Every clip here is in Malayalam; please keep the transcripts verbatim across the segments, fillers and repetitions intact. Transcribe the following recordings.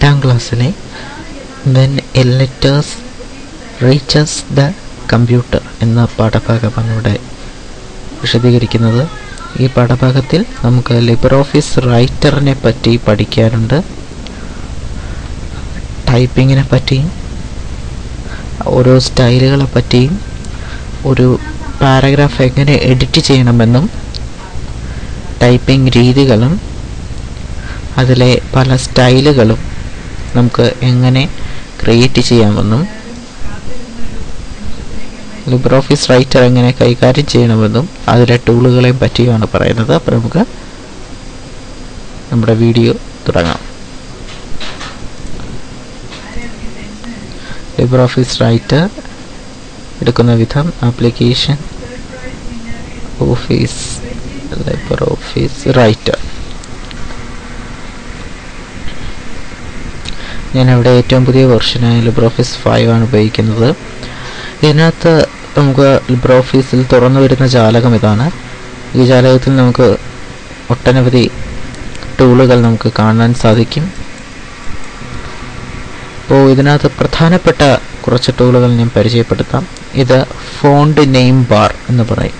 എട്ടാം ക്ലാസ്സിലെ when a letters reaches the computer എന്ന പാഠഭാഗമാണ് ഇവിടെ വിശദീകരിക്കുന്നത്. ഈ പാഠഭാഗത്തിൽ നമുക്ക് ലിബ്രെ ഓഫീസ് റൈറ്ററിനെ പറ്റി പഠിക്കാനുണ്ട്, ടൈപ്പിങ്ങിനെ പറ്റിയും ഓരോ സ്റ്റൈലുകളെ പറ്റിയും ഒരു പാരഗ്രാഫ് എങ്ങനെ എഡിറ്റ് ചെയ്യണമെന്നും ടൈപ്പിംഗ് രീതികളും അതിലെ പല സ്റ്റൈലുകളും നമുക്ക് എങ്ങനെ ക്രിയേറ്റ് ചെയ്യാമെന്നും ലിബ്രെ ഓഫീസ് റൈറ്റർ എങ്ങനെ കൈകാര്യം ചെയ്യണമെന്നും അതിലെ ടൂളുകളെയും പറ്റിയാണ് പറയുന്നത്. അപ്പോൾ നമുക്ക് നമ്മുടെ വീഡിയോ തുടങ്ങാം. ലിബ്രെ ഓഫീസ് റൈറ്റർ എടുക്കുന്ന വിധം application office libre office writer. ഞാനിവിടെ ഏറ്റവും പുതിയ വെർഷനായ ലിബ്രെ ഓഫീസ് ഫൈവ് ആണ് ഉപയോഗിക്കുന്നത്. ഇതിനകത്ത് നമുക്ക് ലിബ്രെ ഓഫീസിൽ തുറന്നു വരുന്ന ജാലകം ഇതാണ്. ഈ ജാലകത്തിൽ നമുക്ക് ഒട്ടനവധി ടൂളുകൾ നമുക്ക് കാണാൻ സാധിക്കും. അപ്പോൾ ഇതിനകത്ത് പ്രധാനപ്പെട്ട കുറച്ച് ടൂളുകൾ ഞാൻ പരിചയപ്പെടുത്താം. ഇത് ഫോണ്ട് നെയിം ബാർ എന്ന് പറയും.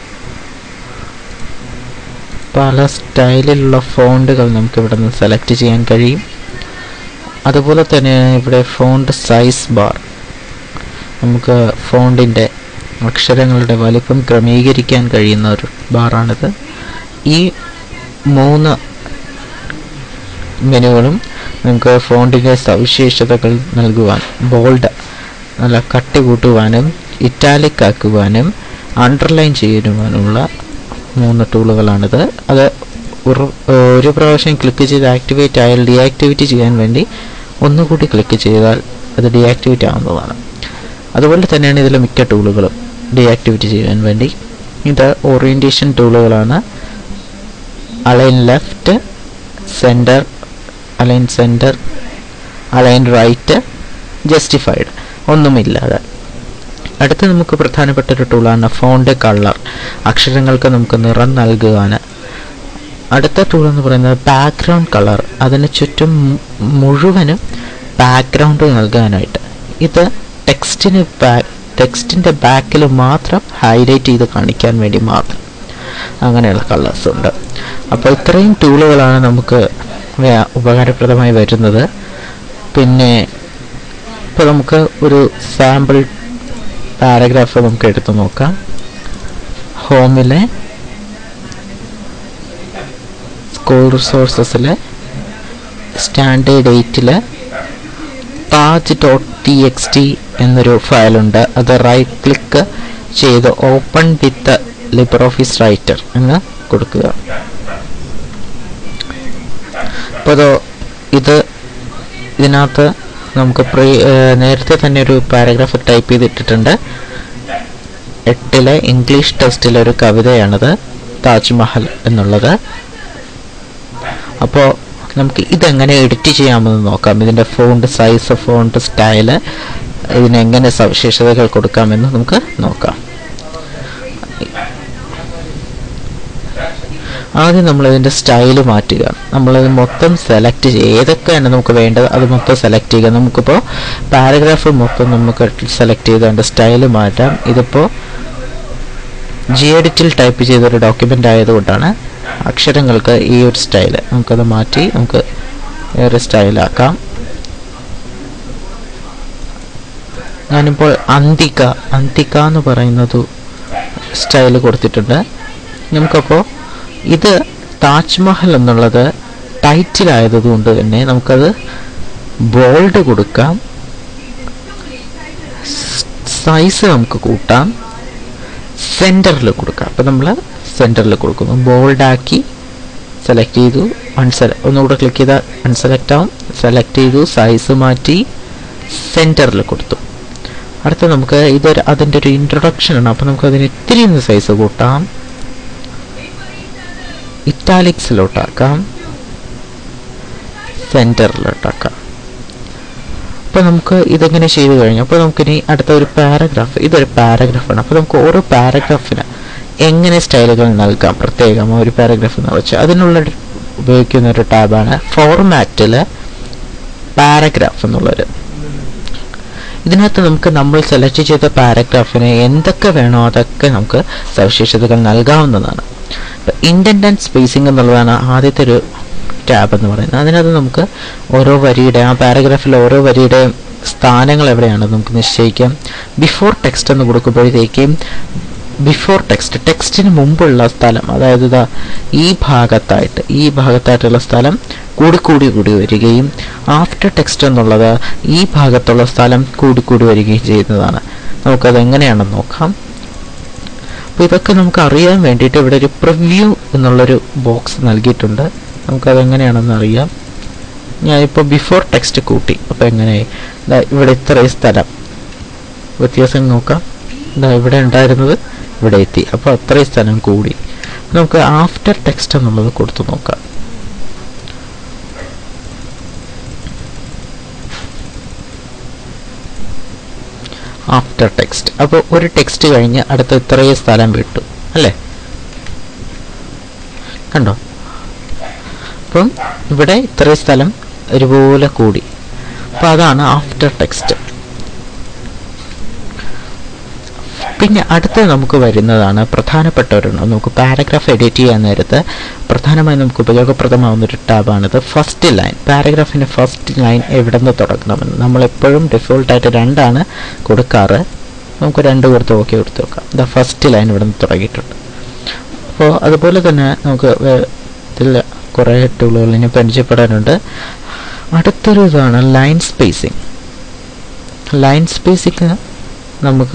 പല സ്റ്റൈലിലുള്ള ഫോണ്ടുകൾ നമുക്ക് ഇവിടെ നിന്ന് സെലക്ട് ചെയ്യാൻ കഴിയും. അതുപോലെ തന്നെ ഇവിടെ ഫോണ്ട് സൈസ് ബാർ, നമുക്ക് ഫോണ്ടിൻ്റെ അക്ഷരങ്ങളുടെ വലിപ്പം ക്രമീകരിക്കാൻ കഴിയുന്ന ഒരു ബാറാണിത്. ഈ മൂന്ന് മെനുകളും നമുക്ക് ഫോണ്ടിൻ്റെ സവിശേഷതകൾ നൽകുവാൻ, ബോൾഡ് നല്ല കട്ടി കൂട്ടുവാനും ഇറ്റാലിക് ആക്കുവാനും അണ്ടർലൈൻ ചെയ്യുവാനുമുള്ള മൂന്ന് ടൂളുകളാണിത്. അത് ഒരു ഒരു പ്രാവശ്യം ക്ലിക്ക് ചെയ്ത് ആക്ടിവേറ്റ് ആയാൽ ഡീആക്ടിവേറ്റ് ചെയ്യാൻ വേണ്ടി ഒന്നുകൂടി ക്ലിക്ക് ചെയ്താൽ അത് ഡീആക്ടിവേറ്റ് ആവുന്നതാണ്. അതുപോലെ തന്നെയാണ് ഇതിലെ മിക്ക ടൂളുകളും ഡീആക്ടിവേറ്റ് ചെയ്യാൻ വേണ്ടി. ഇത് ഓറിയൻറ്റേഷൻ ടൂളുകളാണ്. Align left, center, align center, align right, justified, ഒന്നുമില്ലാതെ. അടുത്ത നമുക്ക് പ്രധാനപ്പെട്ട ഒരു ടൂളാണ് ഫോണ്ട് കളർ, അക്ഷരങ്ങൾക്ക് നമുക്ക് നിറം നൽകുവാൻ. അടുത്ത ടൂൾ എന്ന് പറയുന്നത് ബാക്ക്ഗ്രൗണ്ട് കളർ, അതിന് ചുറ്റും മുഴുവനും ബാക്ക്ഗ്രൗണ്ട് നൽകാനായിട്ട്. ഇത് ടെക്സ്റ്റിന് ബാക്ക് ടെക്സ്റ്റിൻ്റെ ബാക്കിൽ മാത്രം ഹൈലൈറ്റ് ചെയ്ത് കാണിക്കാൻ വേണ്ടി മാത്രം അങ്ങനെയുള്ള കളേഴ്സ് ഉണ്ട്. അപ്പോൾ ഇത്രയും ടൂളുകളാണ് നമുക്ക് ഉപകാരപ്രദമായി വരുന്നത്. പിന്നെ ഇപ്പോൾ നമുക്ക് ഒരു സാമ്പിൾ പാരഗ്രാഫ് നമുക്ക് എടുത്തു നോക്കാം. ഹോമിലെ സ്കൂൾ റിസോഴ്സസിലെ സ്റ്റാൻഡേർഡ് എയ്റ്റിൽ Taj dot T X T എന്നൊരു ഫയലുണ്ട്. അത് റൈറ്റ് ക്ലിക്ക് ചെയ്ത് open with libre office writer എന്ന് കൊടുക്കുക. അപ്പോൾ അത് ഇത് ഇതിനകത്ത് നമുക്ക് പ്രീ നേരത്തെ തന്നെ ഒരു പാരഗ്രാഫ് ടൈപ്പ് ചെയ്തിട്ടിട്ടുണ്ട്. എട്ടിലെ ഇംഗ്ലീഷ് ടെസ്റ്റിലെ ഒരു കവിതയാണിത്, താജ്മഹൽ എന്നുള്ളത്. അപ്പോൾ നമുക്ക് ഇതെങ്ങനെ എഡിറ്റ് ചെയ്യാമെന്ന് നോക്കാം. ഇതിൻ്റെ ഫോണ്ട് സൈസ്, ഫോണ്ട് സ്റ്റൈല്, ഇതിനെങ്ങനെ സവിശേഷതകൾ കൊടുക്കാമെന്ന് നമുക്ക് നോക്കാം. ആദ്യം നമ്മളിതിൻ്റെ സ്റ്റൈല് മാറ്റുക. നമ്മളിത് മൊത്തം സെലക്ട് ചെയ്യുക. ഏതൊക്കെയാണ് നമുക്ക് വേണ്ടത് അത് മൊത്തം സെലക്ട് ചെയ്യുക. നമുക്കിപ്പോൾ പാരഗ്രാഫ് മൊത്തം നമുക്ക് സെലക്ട് ചെയ്ത് അതിൻ്റെ സ്റ്റൈല് മാറ്റാം. ഇതിപ്പോൾ ജി എഡിറ്റിൽ ടൈപ്പ് ചെയ്തൊരു ഡോക്യുമെൻ്റ് ആയതുകൊണ്ടാണ് അക്ഷരങ്ങൾക്ക് ഈ ഒരു സ്റ്റൈല്. നമുക്കത് മാറ്റി നമുക്ക് വേറെ സ്റ്റൈലാക്കാം. ഞാനിപ്പോൾ അന്തിക അന്തിക എന്ന് പറയുന്നത് സ്റ്റൈല് കൊടുത്തിട്ടുണ്ട്. നമുക്കപ്പോൾ ഇത് താജ്മഹൽ എന്നുള്ളത് ടൈറ്റിലായതുകൊണ്ട് തന്നെ നമുക്കത് ബോൾഡ് കൊടുക്കാം, സൈസ് നമുക്ക് കൂട്ടാം, സെൻറ്ററിൽ കൊടുക്കാം. അപ്പോൾ നമ്മൾ സെൻറ്ററിൽ കൊടുക്കുന്നു. ബോൾഡാക്കി സെലക്ട് ചെയ്തു, അൺസെല ഒന്നുകൂടെ ക്ലിക്ക് ചെയ്താൽ അൺസെലക്ട് ആവും. സെലക്ട് ചെയ്തു, സൈസ് മാറ്റി, സെൻറ്ററിൽ കൊടുത്തു. അടുത്ത നമുക്ക് ഇതൊരു അതിൻ്റെ ഒരു ഇൻട്രൊഡക്ഷനാണ്. അപ്പോൾ നമുക്ക് അതിന് ഇത്തിരി ഒന്ന് സൈസ് കൂട്ടാം, ഇറ്റാലിക്സിലോട്ടാക്കാം, സെൻറ്ററിലോട്ടാക്കാം. അപ്പോൾ നമുക്ക് ഇതെങ്ങനെ ചെയ്ത് കഴിഞ്ഞു. അപ്പോൾ നമുക്കിനി അടുത്ത ഒരു പാരഗ്രാഫ്, ഇതൊരു പാരഗ്രാഫാണ്. അപ്പോൾ നമുക്ക് ഓരോ പാരഗ്രാഫിന് എങ്ങനെ സ്റ്റൈലുകൾ നൽകാം പ്രത്യേകം ഒരു പാരഗ്രാഫ് എന്ന് വെച്ചാൽ അതിനുള്ള ഉപയോഗിക്കുന്ന ഒരു ടാബാണ്. ഫോർമാറ്റിൽ പാരഗ്രാഫ് എന്നുള്ളൊരു. ഇതിനകത്ത് നമുക്ക് നമ്മൾ സെലക്ട് ചെയ്ത പാരഗ്രാഫിന് എന്തൊക്കെ വേണോ അതൊക്കെ നമുക്ക് സവിശേഷതകൾ നൽകാവുന്നതാണ്. ഇൻഡന്റ് ആൻഡ് സ്പേസിംഗ് എന്നുള്ളതാണ് ആദ്യത്തെ ഒരു ടാബ് എന്ന് പറയുന്നത്. അതിനകത്ത് നമുക്ക് ഓരോ വരിയുടെ ആ പാരഗ്രാഫിലെ ഓരോ വരിയുടെ സ്ഥാനങ്ങൾ എവിടെയാണെന്ന് നമുക്ക് നിശ്ചയിക്കാം. ബിഫോർ ടെക്സ്റ്റ് എന്ന് കൊടുക്കുമ്പോഴത്തേക്കും ബിഫോർ ടെക്സ്റ്റ് ടെക്സ്റ്റിന് മുമ്പുള്ള സ്ഥലം, അതായത് ഇതാ ഈ ഭാഗത്തായിട്ട് ഈ ഭാഗത്തായിട്ടുള്ള സ്ഥലം കൂടിക്കൂടി കൂടി വരികയും ആഫ്റ്റർ ടെക്സ്റ്റ് എന്നുള്ളത് ഈ ഭാഗത്തുള്ള സ്ഥലം കൂടിക്കൂടി വരികയും ചെയ്യുന്നതാണ്. നമുക്കത് എങ്ങനെയാണെന്ന് നോക്കാം. അപ്പോൾ ഇതൊക്കെ നമുക്ക് അറിയാൻ വേണ്ടിയിട്ട് ഇവിടെ ഒരു പ്രിവ്യൂ എന്നുള്ളൊരു ബോക്സ് നൽകിയിട്ടുണ്ട്. നമുക്കത് എങ്ങനെയാണെന്ന് അറിയാം. ഞാനിപ്പോൾ ബിഫോർ ടെക്സ്റ്റ് കൂട്ടി. അപ്പോൾ എങ്ങനെ ഇവിടെ ഇത്രയും സ്ഥലം വ്യത്യാസം നോക്കാം. ഇതാ ഇവിടെ ഉണ്ടായിരുന്നത് ഇവിടെ എത്തി, അപ്പോൾ അത്രയും സ്ഥലം കൂടി. നമുക്ക് ആഫ്റ്റർ ടെക്സ്റ്റ് എന്നുള്ളത് കൊടുത്തു നോക്കാം. ആഫ്റ്റർ ടെക്സ്റ്റ് അപ്പോൾ ഒരു ടെക്സ്റ്റ് കഴിഞ്ഞ് അടുത്ത ഇത്രയും സ്ഥലം വിട്ടു അല്ലേ, കണ്ടോ? അപ്പം ഇവിടെ ഇത്രയും സ്ഥലം ഒരുപോലെ കൂടി. അപ്പോൾ അതാണ് ആഫ്റ്റർ ടെക്സ്റ്റ്. പിന്നെ അടുത്ത് നമുക്ക് വരുന്നതാണ് പ്രധാനപ്പെട്ട ഒരെണ്ണം. നമുക്ക് പാരഗ്രാഫ് എഡിറ്റ് ചെയ്യാൻ നേരത്ത് പ്രധാനമായും നമുക്ക് ഉപയോഗപ്രദമാവുന്ന ഒരു ടാബാണിത്. ഫസ്റ്റ് ലൈൻ, പാരഗ്രാഫിൻ്റെ ഫസ്റ്റ് ലൈൻ എവിടെ നിന്ന് തുടങ്ങണമെന്ന് നമ്മളെപ്പോഴും ഡിഫോൾട്ടായിട്ട് രണ്ടാണ് കൊടുക്കാറ്. നമുക്ക് രണ്ട് കൊടുത്ത് ഓക്കെ കൊടുത്ത് നോക്കാം. ദ ഫസ്റ്റ് ലൈൻ ഇവിടെ നിന്ന് തുടങ്ങിയിട്ടുണ്ട്. അപ്പോൾ അതുപോലെ തന്നെ നമുക്ക് ഇതിൽ കുറേ ടൂളുകൾ ഇനി പരിചയപ്പെടാനുണ്ട്. അടുത്തൊരു ഇതാണ് ലൈൻ സ്പേസിങ്. ലൈൻ സ്പേസിങ് നമുക്ക്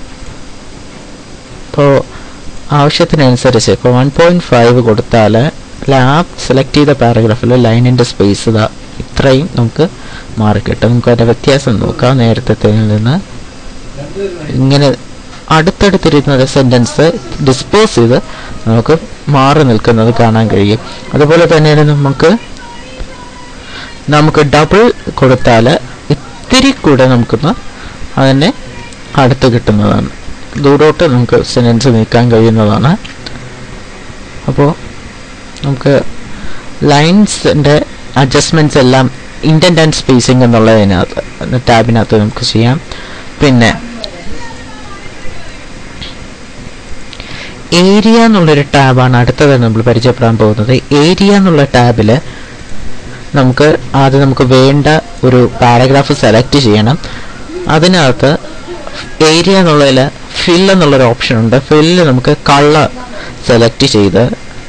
ഇപ്പോൾ ആവശ്യത്തിനനുസരിച്ച് ഇപ്പോൾ വൺ പോയിൻറ്റ് ഫൈവ് കൊടുത്താൽ ലാബ് സെലക്ട് ചെയ്ത പാരഗ്രാഫിൽ ലൈനിൻ്റെ സ്പേസ് ഇതാ ഇത്രയും നമുക്ക് മാറിക്കിട്ടും. നമുക്ക് അതിൻ്റെ വ്യത്യാസം നോക്കാം. നേരത്തെ നിന്ന് ഇങ്ങനെ അടുത്തടുത്തിരുന്ന സെൻറ്റൻസ് ഡിസ്പോസ് ചെയ്ത് നമുക്ക് മാറി നിൽക്കുന്നത് കാണാൻ കഴിയും. അതുപോലെ തന്നെ നമുക്ക് നമുക്ക് ഡബിൾ കൊടുത്താൽ ഇത്തിരി കൂടെ നമുക്കൊന്ന് അതിനെ അടുത്ത് കിട്ടുന്നതാണ്. ദൂരോട്ട് നമുക്ക് സെൻറ്റൻസ് നീക്കാൻ കഴിയുന്നതാണ്. അപ്പോൾ നമുക്ക് ലൈൻസിൻ്റെ അഡ്ജസ്റ്റ്മെൻറ്റ്സ് എല്ലാം ഇൻഡന്റ് ആൻഡ് സ്പേസിംഗ് എന്നുള്ളതിനകത്ത് ടാബിനകത്ത് നമുക്ക് ചെയ്യാം. പിന്നെ ഏരിയ എന്നുള്ളൊരു ടാബാണ് അടുത്തത് നമ്മൾ പരിചയപ്പെടാൻ പോകുന്നത്. ഏരിയ എന്നുള്ള ടാബിൽ നമുക്ക് ആദ്യം നമുക്ക് വേണ്ട ഒരു പാരഗ്രാഫ് സെലക്ട് ചെയ്യണം. അതിനകത്ത് ഏരിയ എന്നുള്ളതിൽ ഫിൽ എന്നുള്ളൊരു ഓപ്ഷൻ ഉണ്ട്. ഫില്ല് നമുക്ക് കളർ സെലക്ട് ചെയ്ത്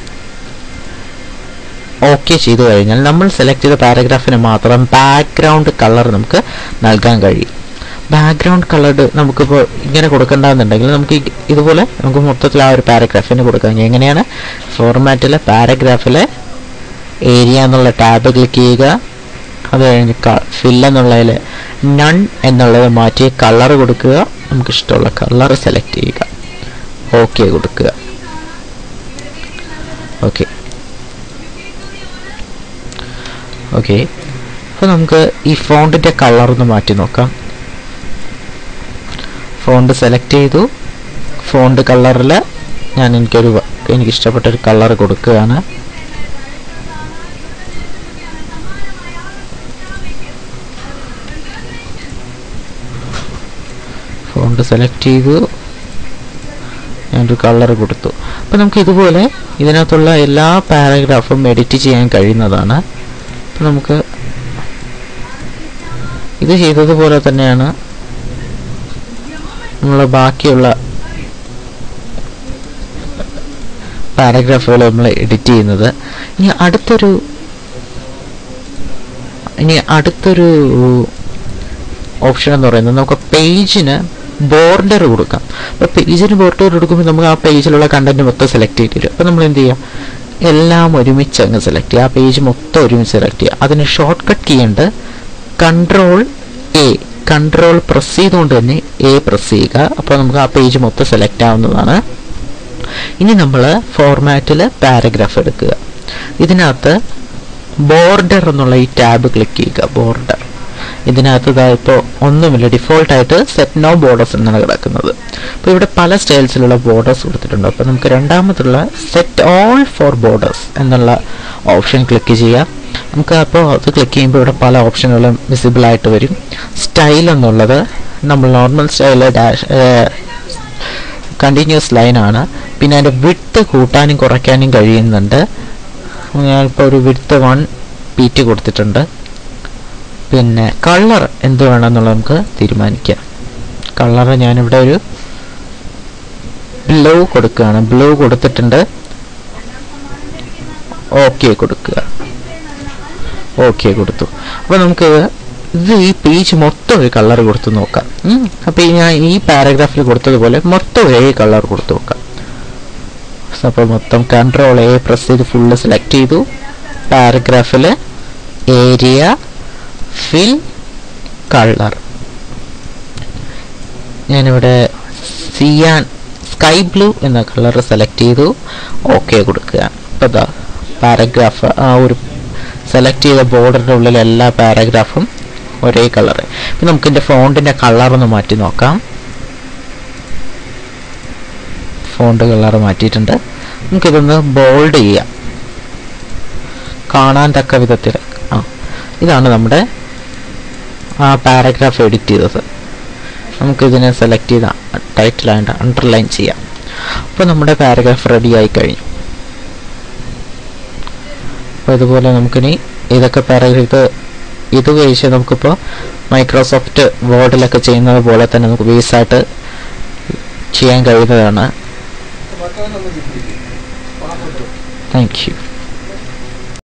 ഓക്കെ ചെയ്ത് കഴിഞ്ഞാൽ നമ്മൾ സെലക്ട് ചെയ്ത പാരഗ്രാഫിന് മാത്രം ബാക്ക്ഗ്രൗണ്ട് കളർ നമുക്ക് നൽകാൻ കഴിയും. ബാക്ക്ഗ്രൗണ്ട് കളർഡ് നമുക്കിപ്പോൾ ഇങ്ങനെ കൊടുക്കേണ്ടതെന്നുണ്ടെങ്കിൽ നമുക്ക് ഇതുപോലെ നമുക്ക് മൊത്തത്തിൽ ആ ഒരു പാരഗ്രാഫിന് കൊടുക്കാൻ കഴിയും. എങ്ങനെയാണ്? ഫോർമാറ്റിലെ പാരഗ്രാഫിലെ ഏരിയ എന്നുള്ള ടാബ് ക്ലിക്ക് ചെയ്യുക. അത് കഴിഞ്ഞ് ഫിൽ എന്നുള്ളതിൽ നൺ എന്നുള്ളത് മാറ്റി കളർ കൊടുക്കുക. നമുക്കിഷ്ടമുള്ള കളർ സെലക്ട് ചെയ്യുക, ഓക്കെ കൊടുക്കുക. ഓക്കെ ഓക്കെ അപ്പോൾ നമുക്ക് ഈ ഫോണ്ടിൻ്റെ കളറൊന്ന് മാറ്റി നോക്കാം. ഫോണ്ട് സെലക്ട് ചെയ്തു. ഫോണ്ട് കളറിൽ ഞാൻ എനിക്കൊരു എനിക്കിഷ്ടപ്പെട്ടൊരു കളർ കൊടുക്കുകയാണ്. ഫോണ്ട് സെലക്ട് ചെയ്തു, ഞാനൊരു കളർ കൊടുത്തു. അപ്പോൾ നമുക്ക് ഇതുപോലെ ഇതിനകത്തുള്ള എല്ലാ പാരഗ്രാഫും എഡിറ്റ് ചെയ്യാൻ കഴിയുന്നതാണ്. അപ്പോൾ നമുക്ക് ഇത് ചെയ്തതുപോലെ തന്നെയാണ് നമ്മൾ ബാക്കിയുള്ള പാരഗ്രാഫുകൾ നമ്മൾ എഡിറ്റ് ചെയ്യുന്നത്. ഇനി അടുത്തൊരു ഇനി അടുത്തൊരു ഓപ്ഷൻ എന്ന് പറയുന്നത് നമുക്ക് പേജിന് ബോർഡർ കൊടുക്കാം. അപ്പോൾ പേജിന് ബോർഡർ കൊടുക്കുമ്പോൾ നമുക്ക് ആ പേജിലുള്ള കണ്ടന്റ് മൊത്തം സെലക്ട് ചെയ്ത് തരും. അപ്പോൾ നമ്മൾ എന്ത് ചെയ്യാം? എല്ലാം ഒരുമിച്ച് അങ്ങ് സെലക്ട് ചെയ്യുക. ആ പേജ് മൊത്തം ഒരുമിച്ച് സെലക്ട് ചെയ്യുക. അതിന് ഷോർട്ട് കട്ട് കീയുണ്ട്, കൺട്രോൾ എ. കൺട്രോൾ പ്രസ് ചെയ്തുകൊണ്ട് തന്നെ എ പ്രസ് ചെയ്യുക. അപ്പോൾ നമുക്ക് ആ പേജ് മൊത്തം സെലക്ട് ആവുന്നതാണ്. ഇനി നമ്മൾ ഫോർമാറ്റിൽ പാരഗ്രാഫ് എടുക്കുക. ഇതിനകത്ത് ബോർഡർ എന്നുള്ള ഈ ടാബ് ക്ലിക്ക് ചെയ്യുക. ബോർഡർ ഇതിനകത്ത് ഇപ്പോൾ ഒന്നുമില്ല, ഡിഫോൾട്ടായിട്ട് സെറ്റ് നോ ബോർഡേഴ്സ് എന്നാണ് കിടക്കുന്നത്. അപ്പോൾ ഇവിടെ പല സ്റ്റൈൽസിലുള്ള ബോർഡേഴ്സ് കൊടുത്തിട്ടുണ്ട്. അപ്പോൾ നമുക്ക് രണ്ടാമതുള്ള സെറ്റ് ഓൾ ഫോർ ബോർഡേഴ്സ് എന്നുള്ള ഓപ്ഷൻ ക്ലിക്ക് ചെയ്യാം. നമുക്ക് അപ്പോൾ അത് ക്ലിക്ക് ചെയ്യുമ്പോൾ ഇവിടെ പല ഓപ്ഷനുകളും വിസിബിൾ ആയിട്ട് വരും. സ്റ്റൈൽ എന്നുള്ളത് നമ്മൾ നോർമൽ സ്റ്റൈൽ ഡാഷ് കണ്ടിന്യൂസ് ലൈനാണ്. പിന്നെ അതിൻ്റെ വിഡ്ത്ത് കൂട്ടാനും കുറയ്ക്കാനും കഴിയുന്നുണ്ട്. ഞാനിപ്പോൾ ഒരു വിഡ്ത്ത് വൺ പി ടി കൊടുത്തിട്ടുണ്ട്. പിന്നെ കളർ എന്ത് വേണമെന്നുള്ളത് നമുക്ക് തീരുമാനിക്കാം. കളർ ഞാനിവിടെ ഒരു ബ്ലൂ കൊടുക്കുകയാണ്. ബ്ലൂ കൊടുത്തിട്ടുണ്ട്. ഓക്കെ കൊടുക്കുക. ഓക്കെ കൊടുത്തു. അപ്പോൾ നമുക്ക് ഇത് ഈ പേജ് മൊത്തം ഒരു കളർ കൊടുത്ത് നോക്കാം. അപ്പോൾ ഞാൻ ഈ പാരഗ്രാഫിൽ കൊടുത്തതുപോലെ മൊത്തം ഒരേ കളർ കൊടുത്ത് നോക്കാം. അപ്പോൾ മൊത്തം കൺട്രോൾ എ പ്രസ് ചെയ്ത് ഫുള്ള് സെലക്ട് ചെയ്തു. പാരഗ്രാഫിൽ ഏരിയ ഫിൽ കളർ ഞാനിവിടെ സിയാൻ സ്കൈ ബ്ലൂ എന്ന കളർ സെലക്ട് ചെയ്തു. ഓക്കെ കൊടുക്കുക. അപ്പോൾ ഇതാ പാരഗ്രാഫ് ആ ഒരു സെലക്ട് ചെയ്ത ബോർഡറിൻ്റെ ഉള്ളിൽ എല്ലാ പാരഗ്രാഫും ഒരേ കളറ്. ഇപ്പം നമുക്ക് ഇതിൻ്റെ ഫോണ്ടിൻ്റെ കളറൊന്ന് മാറ്റി നോക്കാം. ഫോണ്ട് കളർ മാറ്റിയിട്ടുണ്ട്. നമുക്കിതൊന്ന് ബോൾഡ് ചെയ്യാം കാണാൻ തക്ക വിധത്തിൽ. ആ ഇതാണ് നമ്മുടെ ആ പാരഗ്രാഫ് എഡിറ്റ് ചെയ്തത്. നമുക്കിതിനെ സെലക്ട് ചെയ്ത ടൈറ്റിലായിട്ട് അണ്ടർലൈൻ ചെയ്യാം. അപ്പോൾ നമ്മുടെ പാരഗ്രാഫ് റെഡി ആയി കഴിഞ്ഞു. അപ്പോൾ ഇതുപോലെ നമുക്കിനി ഇതൊക്കെ പാരഗ്രാഫ് ഇത് ഉപയോഗിച്ച് നമുക്കിപ്പോൾ മൈക്രോസോഫ്റ്റ് വേർഡിലൊക്കെ ചെയ്യുന്നത് പോലെ തന്നെ നമുക്ക് ബേസായിട്ട് ചെയ്യാൻ കഴിയുന്നതാണ്. Thank U.